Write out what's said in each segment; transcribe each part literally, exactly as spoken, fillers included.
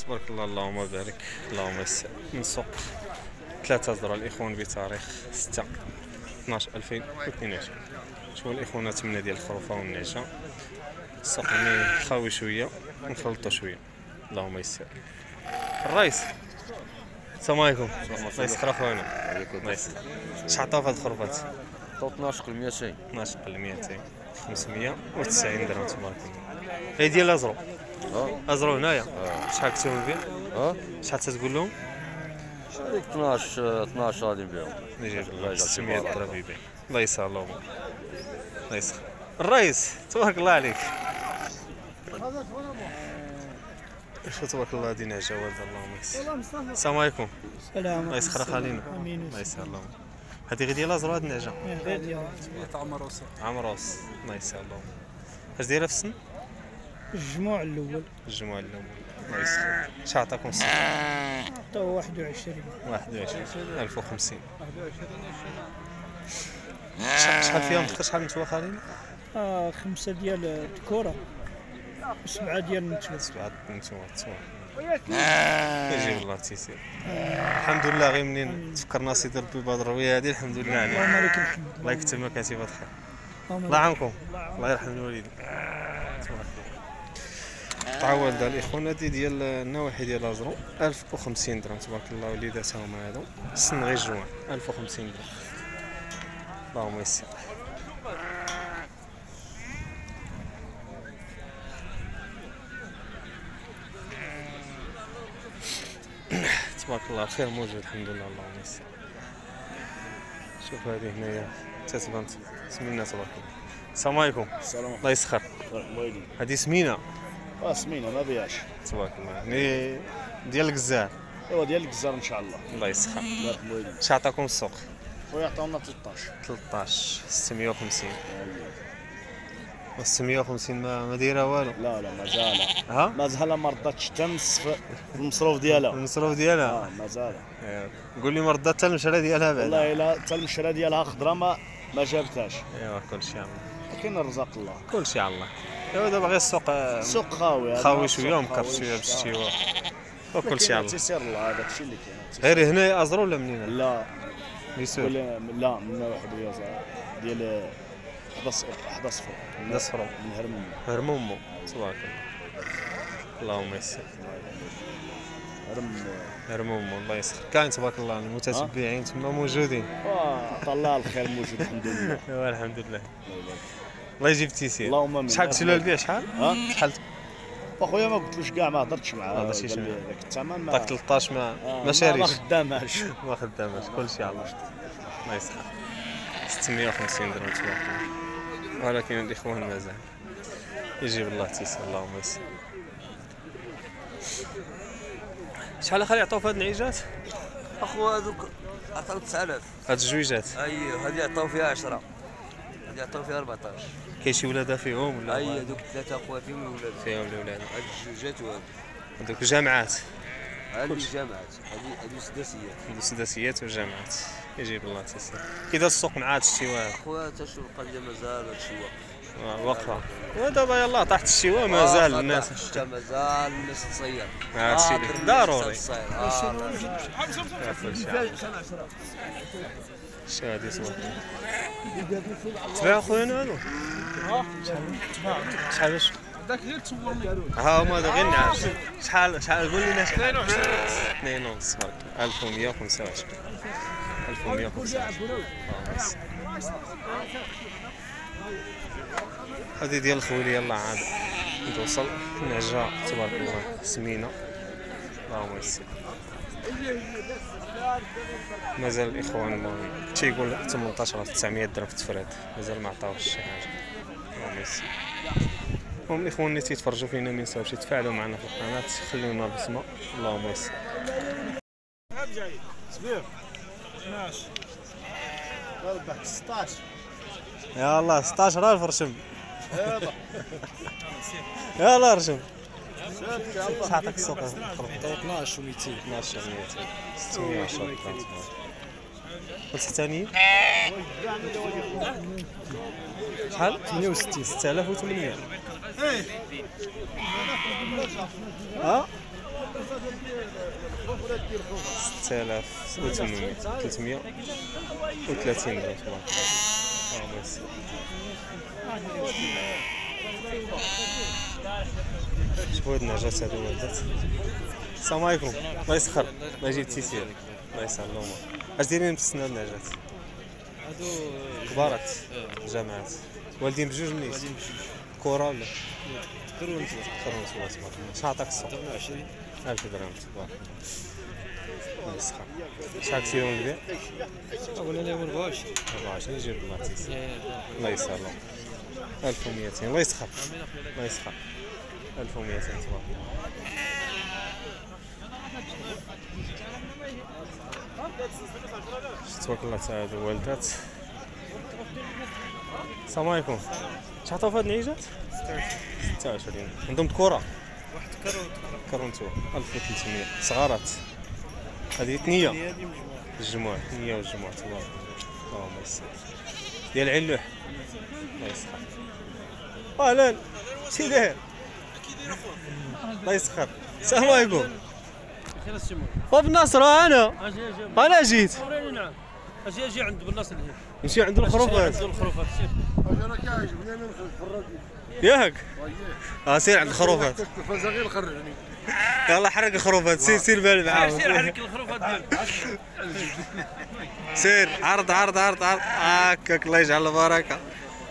تبارك الله اللهم بارك اللهم يسر. من سوق ثلاثة ذرة الإخوان بتاريخ ستة اثناش ألفين واثنين وعشرين. شوفوا الإخوان تمنى ديال الخروفة والنعجة. السوق يعني خاوي شوية ونخلطو شوية اللهم يسر. الرئيس السلام عليكم. الله يسخر اخويا. الله يسخر. شحال عطاو في هاد الخروفات؟ عطاو اثناش قل مئتين. اثناش قل مئتين. خمسمية وتسعين درهم تبارك الله. هي ديال ازرو. اه ازرو هنايا. اه شحال كنتو فيه؟ اه شحال تتقول لهم؟ هذيك اثناش اثناش غادي نبيعهم. نجي ستمية ضرب يبيع. الله يسهل لهم. الله يسخر. الرئيس تبارك الله عليك. شو تبارك الله هادي نعجة والده اللهم يسر. السلام عليكم. السلام. الله يسخر خالينا. امين. الله يسهل لهم. هادي غير ديال ازرو هاد النعجة. غير ديال عمروس. عمروس الله يسهل لهم. اش دايره في السن؟ الجموع الاول. الجموع الاول الله يسخر. شحال عطاكم السن؟ عطاو واحد وعشرين. واحد وعشرين ألف وخمسين. شحال فيهم دقيقة شحال نتوى خالينا؟ اه خمسة ديال الذكورة وسبعة ديال النتوى. سبعة نتوى تسوى. يجيب الله تيسير. الحمد لله غير منين تفكرنا سيدي ربي بهاد الرويه هادي الحمد لله عليها. اللهم لك الحمد. الله يكتب مكاتب الخير. اللهم الله يعاونكم. الله يرحم الوالدين. تعاود الاخوان هادي ديال النواحي ديال ازرو ألف وخمسين درهم تبارك الله وليداتها هما هادو السن غير الجوان ألف وخمسين درهم اللهم يسر. تبارك الله الخير موجود الحمد لله اللهم يسر. شوف هذه هنايا تتبان سمينه تبارك الله. السلام عليكم. السلام الله يسخر. عليكم. هذه سمينه. اه سمينه ما بيعش. تبارك الله يعني ديال الجزار. ايوا ديال الجزار ان شاء الله. الله يسخر. الله يرحم والديك. شحال عطاكم السوق؟ خويا عطاونا ثلاثطاش. ثلاثطاش ستمية وخمسين. و ستمية وخمسين ما ما دايره والو. لا لا مازال. ها؟ مازال ما رداتش حتى النصف في المصروف ديالها. المصروف ديالها؟ اه مازال. قول لي ما ردات حتى المشرى ديالها بعدا. والله الا حتى المشرى ديالها خضرا ما ما جابتهاش. ايوا كلشي على الله. كاين الرزاق الله. كلشي على الله. ايوا دابا غير السوق السوق خاوي. خاوي شويه ومكر شويه بالشتيوه. وكلشي على الله. تيسير الله هذاك الشيء اللي كاين. غير هنا ازرو ولا منين؟ لا ليسور. ولا لا من واحد ديال حدا حدا صفر. حدا صفر. من هرمومو. هرمومو تبارك الله. اللهم يسر. هرم هرمومو الله يسخر. كاين تبارك الله المتتبعين تما موجودين. واه طلع الخير موجود الحمد لله. ايوا الحمد لله. الله يجيب التيسير. اللهم امين. شحال قلتي له البيع شحال؟ ها؟ شحال؟ اخويا ما قلتلوش كاع ما هضرتش معاه. ما هضرتيش معاه. داك الثمن ما داك ثلاثطاش ما آه ما شاريش. ما خداماش. ما خداماش كلشي على الله. الله يسخر. ستمية وخمسين درهم تبارك الله. ولكن الاخوان مازال يجيب الله تيسير اللهم يسر. شحال اخر يعطيو في هاد النعيجات؟ اخو هذوك عطاو تسعة آلاف. هاد الجويجات؟ اييه هذه عطاو فيها عشرة. هذه عطاو فيها أربعطاش. كاين شي ولادة فيهم ولا؟ اييه دوك ثلاثة اخوات فيهم الولاد. فيهم الولاد. هاد الجوجات وهاد. هادوك جامعات. هذه الجامعات هذه هذه سداسيات. هادو سداسيات وجامعات. يجيب الله تيسير. كي داز السوق مع هاد الشتيوات؟ خويا حتى شوف القضيه مازال هادشي واقف. واقفه. ودابا يلاه طاحت الشتيوه مازال الناس. الشتا مازال الناس تصير. هادشي اللي ضروري. شنو هادي صوت؟ تباع خويا هادو؟ شحال باش؟ هذاك غير تصورني. ها هما هادو غير النعاس. شحال شحال قول لنا شحال؟ اثنين ونص. ألف ومية وخمسة وعشرين. ألف ومية وخمسة وعشرين. هادي ديال الخولي يلاه عاد نتوصل نعجة تبارك الله سمينة اللهم يسر. مازال الاخوان المهم تيقول ثمنطاش ألف وتسعمية درهم في التفراد مازال ما عطاوش شي حاجه اللهم يسر. المهم الاخوان اللي تيتفرجوا فينا ما ينساوش يتفاعلوا معنا في القناه خليونا بسمه اللهم يسر. صبير اثناش ربح ستطاش. يا الله ستطاش ألف رشم. يلا رشم. شحال عطاك السوق؟ اثناش ومئتين. اثناش ومئتين. ستمية وعشرة درهم. والثاني شحال؟ ثمانية وستين. ستة آلاف وثمانمية. ها؟ ستة آلاف وثمانمية ثلاثمية وثلاثين درهم تبارك الله. الله يسر. شوفوا هاد النعجات هادو ولدات. السلام عليكم. الله يسخر. الله يجيب التيسير. الله يسلمهم. اش دايرين في السنة النعجات؟ هادو كبارات جامعات. والدين بجوج نيت. كورة ولا؟ كرون كرون تبارك الله. شحال عطاك السوق؟ عشرين ألف درهم تبارك الله. الله يسخر. شحال كثيرون البيع؟ قلنا لهم أربعة وعشرين أربعة وعشرين يجيب الله تيسير. الله يسلمهم. ألف ومئتين. الله يسخر. الله يسخر. ألف ومئتين تبارك الله. تبارك الله تاع هادو والدات. السلام عليكم. شحال عطاو في هاد النعيجات؟ ستة وعشرين. عندهم ذكورة؟ واحد كرون كرونتو ألف وثلاثمية. صغارات. هذه ثنية. الجموع ثنية والجموع تبارك الله. اللهم يسر. ديال علوح. الله يسخر. أهلا. شي داير؟ الله يسخر. السلام عليكم. خير السمو باب الناصر انا اجي اجي انا جيت نعم اجي اجي عند بالناصر هنا نمشي عند الخروفات. عند الخروفات سير انا كيعجبني انا نخرج ياك اه سير عند الخروفات. التلفازه غير خرجني. يلا حرق الخروفات. سير سير بالي معاهم. سير حرك الخروفات ديالك سير عرض عرض عرض عرض هكاك. الله يجعل البركه.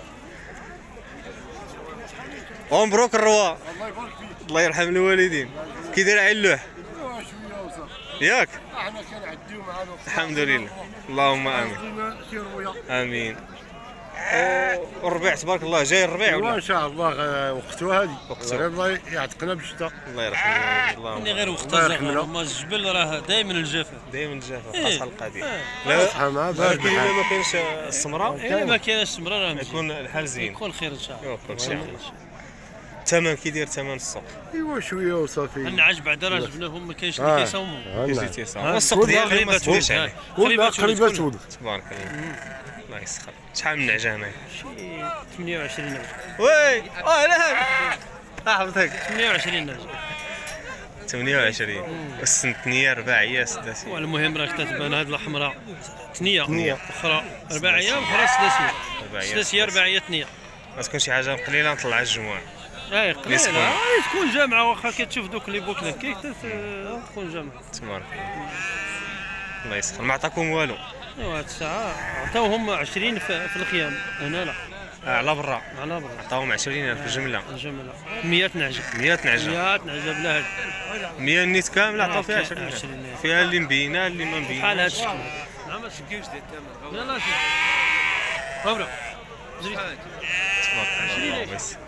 ومبروك الروا. الله يبارك فيك. الله يرحم الوالدين. كي داير علوح شويه وصافي. ياك؟ احنا كنعديو معانا الحمد لله. اللهم امين. شي رويه. امين. والربيع تبارك الله جاي الربيع ايوا ولا؟ ان شاء الله وقتها هذه. وقتها. غير الله يعتقنا بالشتاء. الله يرحم الوالدين. اللهم اللي غير آمين. وقتها زغر ما الجبل راه دائما الجفاف دايما الجافه إيه. خاصها القديم. إيه. لا صحة مع لكن بارد الا ما كاينش السمراء الا ما كاينش السمره راه مزيان يكون الحال زين. يكون خير ان شاء الله يكون شي حاجه. الثمن كي داير ثمن السوق؟ ايوا شويه وصافي. النعاج بعدا راه جبناهم ما كاينش اللي كيصاوموا كيجي تيساوم. والسوق ديالي ما تبيعش عليه. قريبات قريبات تولد. تبارك الله. الله يسخر. شحال من نعجانه؟ شي ثمانية وعشرين نعجه وي اهلا حفظك. ثمانية وعشرين نعجه ثمانية وعشرين. والسنتنيه رباعيه سداسيه. والمهم راك تتبان هاد الحمراء ثنيه ثنية. اخرى رباعيه واخرى سداسيه رباعيه سداسيه رباعيه ثنيه ما تكون شي حاجه قليله نطلع الجموع. اي يسكن. قليله آه، تكون جامعه واخا كتشوف دوك لي بوكله كيك تكون جامعه تبارك الله. الله يسخر. ما عطاكم والو ايوا هاد الساعه عطاوهم عشرين في, في الخيام هنا لا على برا. على برا عطاوهم عشرين ألف جمله. الجمله مية نعجه مية نعجه. مية نعجه بلا هاد مية نيت كامله عطاو فيها عشرين. عشرين. فيها اللي مبينه اللي ما مبينه. بحال هاد الشكل نعم ما تشكيوش ديال الثمن لا لا شوف مبروك جريت تبارك الله. الله يسر.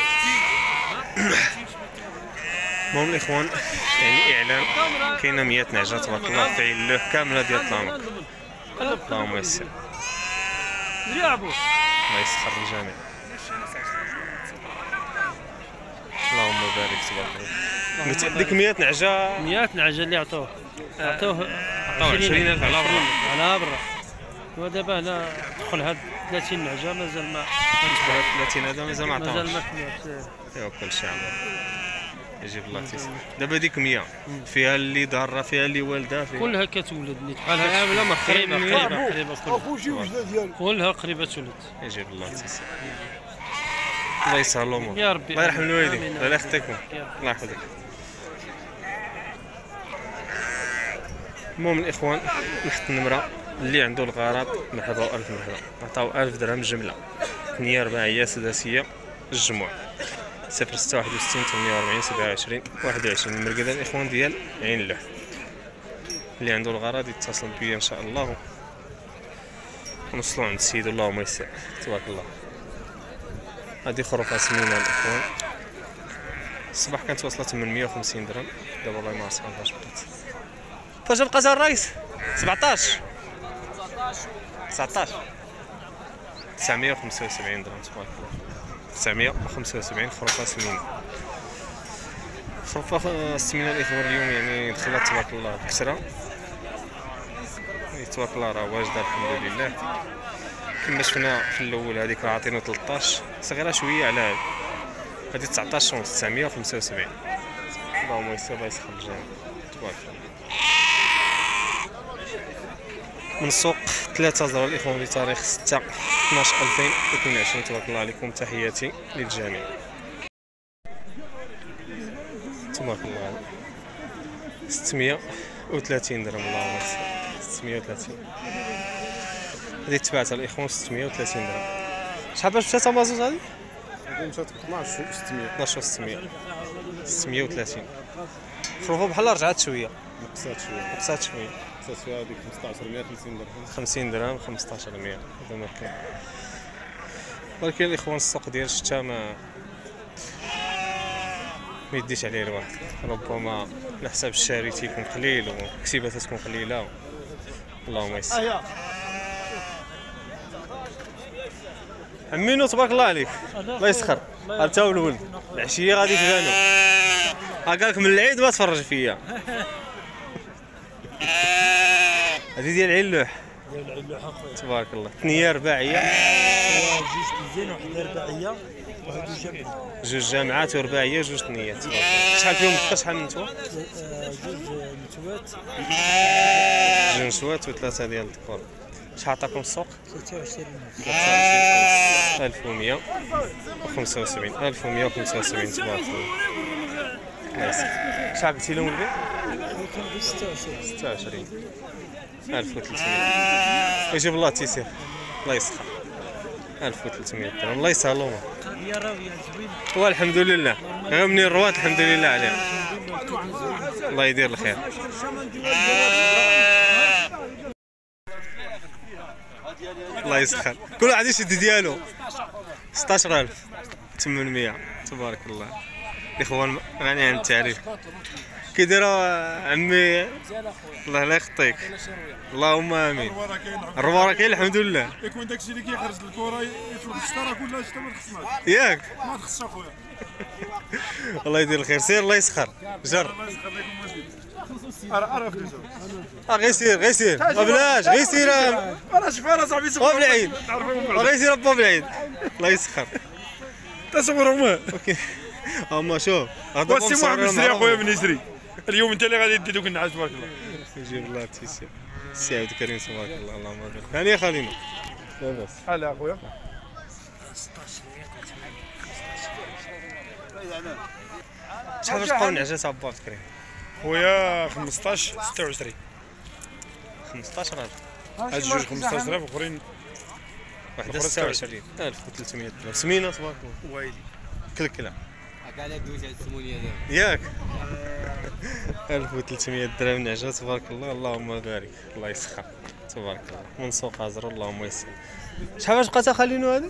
المهم الاخوان يعني اعلان كاينه مية نعجه تبارك الله في علوح كامله ديال الطامق. اللهم يسر. جري يا عبو الله يسخر الجميع. اللهم بارك تبارك الله. قلت ديك مية نعجه مية نعجه اللي عطوه عطوه عطاو عشرين ألف على برا. على برا ودابا هنا دخل هاد ثلاثين نعجه مازال ما ثلاثين هذا مازال ما مازال عطاوش. ما كملت ايوا كلشي عمر. يجيب الله تيسر. دابا ديك مية فيها اللي ضاره فيها اللي والده فيها كلها كتولد نيت بحال هكا لا ما قريبه قريبه قريبه قريبه كلها اخو شي وجده ديالو. كلها قريبه تولد يجيب الله تيسر. الله يسهل الامور. يا ربي الله يرحم الوالدين. آمين. الله يخطيكم. يا رب. الله يحفظك. المهم الاخوان نحط النمره اللي عنده الغرض مرحبا والف مرحبا. عطاو ألف درهم جمله. ثنيه رباعيه سداسيه الجموع. صفر ستة واحد وستين ثمانية وأربعين سبعة وعشرين واحد وعشرين. المرقده الاخوان ديال عين اللوح. اللي عنده الغرض يتصل بيا ان شاء الله ونوصلوا عند السيد. اللهم يسر. تبارك الله. هذه خروفه سمينه الاخوان. الصباح كانت واصله ثمنمية وخمسين درهم. دابا والله ما عرفت فاش بقات. فاش بقات الرئيس؟ سبعطاش تسعطاش تسعمية وخمسة وسبعين درهم. تبارك الله. تسعمية وخمسة وسبعين خروفه سمينه. خروفه السمينه الاخوان اليوم يعني دخلت تبارك الله بكسره. تبارك الله راه واجده الحمد لله. كما شفنا في الاول هذيك راه عاطينو ثلاطاش صغيره شويه على هذه. هذه تسعطاش ونص تسعمية وخمسة وسبعين. اللهم يسر الله يسخر الجميع. تبارك الله. من السوق ثلاثة زرار الإخوان بتاريخ ستة اثناش ألفين واثنين وعشرين. تبارك الله عليكم، تحياتي للجميع. تبارك الله ستمية وثلاثين درهم. اللهم صل. ستمية وثلاثين هذه تبعتها الإخوان ستمية وثلاثين درهم. شحال باش مشات امازون هذه؟ هذه مشات ب اثناش وستمية. اثناش وستمية. ستمية وثلاثين. خروفو بحال رجعت شويه، نقصات شويه نقصات شويه. نقصات فيها هذيك خمسطاش مية خمسين درهم. خمسين درهم خمسطاش مية هذا ما كان. ولكن الإخوان السوق ديال الشتا ما ما يديش عليه الواحد، ربما على حساب الشاري تيكون قليل والكسيبه تكون قليله. اللهم يسر. عمينو تبارك الله عليك، الله يسخر. انت والولد العشيه غادي تبانو، هكاك من العيد ما تفرج فيا. هذه ديال علوح. ديال العلوح اخويا تبارك الله. ثنيه رباعيه، جوج ديزين وحده رباعيه وواحد جوج جامعات. جوج جامعات ورباعيه جوج ثنيات. تبارك الله. شحال فيهم دقه شحال من نتوى؟ جوج نتوات جوج نسوات وثلاثه ديال الذكور. شحال عطاكم السوق؟ ستة وعشرين ألف ومية وخمسة وسبعين. ألف ومية وخمسة وسبعين. تبارك الله. الله يسخر. شحال قلتي لهم البيع؟ كان ستة وعشرين. ستة وعشرين. ألف وثلاثمية. يجيب الله التيسير. الله يسخر. ألف وثلاثمية درهم. الله يسهلهم. يا راوي زوين. والحمد لله غير منين الرواد الحمد لله عليها. الله يدير الخير. الله يسخر. كل واحد يشد ديالو. ستطاش ألف وثمانمية. تبارك الله. الاخوان غني عن التعريف. كي دايروا عمي؟ الله لا يخطيك. اللهم امين. الرواره كاين الحمد لله. يكون داكشي اللي كيخرج الكره يطلب الشتا راه كلها شتا ما تخصناش. ياك؟ ما تخصش اخويا. الله يدير الخير. سير الله يسخر. جر. الله يسخر لكم مزيد. راه راه فلوسو. اه غير سير غير سير ما بلاش غير سير. انا شوف انا صاحبي صوب العيد. غير سير با بالعيد. الله يسخر. تصورهم. اوكي. اما شوف وسي محمد يشري اخويا من يشري. اليوم انت اللي غادي دير دوك النعاس تبارك الله. يجيب الله التيسير. السي عبد الكريم تبارك الله. اللهم بارك. هاني خلينا لاباس. شحال اخويا؟ شحال باش تبقاو نعجات عبد الكريم؟ خويا خمسطاش ستة وعشرين. خمسطاش ألف. هاد جوج خمسطاش ألف اخرين. وحده ستة وعشرين. ألف وثلاثمية درهم. سمينه تبارك الله. ويلي. كلكله. قاعد دوز على الثمانية دابا. ياك؟ ألف وثلاثمية درهم نعجة تبارك الله. اللهم بارك. الله يسخر. تبارك الله. من سوق ازرو. اللهم يسر. شحال باش بقات خلينو هذه؟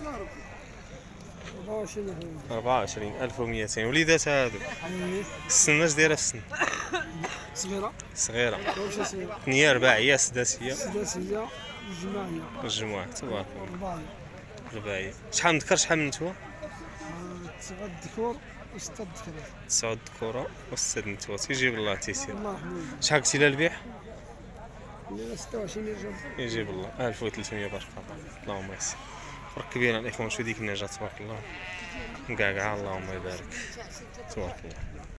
أربعة وعشرين. ألف ومئتين. وليدات هادو؟ السن اش دايره في السن؟ صغيره صغيره. ماشي صغيره. ثنيه رباعيه سداسيه. سداسيه جماعيه. الجمعة. تبارك الله. رباعيه. رباعيه. شحال من ذكر شحال من نتوى؟ تسعة ذكور وستة ذكرات. تسعة ذكورة وستة نتوى. تيجيب الله تيسير. الله يحميك. شحال قلتي لها البيع؟ ستة وعشرين يرجع. يجيب الله. ألف وثلاثمية بارك الله. اللهم يسر. فرق كبير على الإخوان. شو ديك النجاة تبارك الله. مقعقعة. اللهم يبارك. تبارك الله.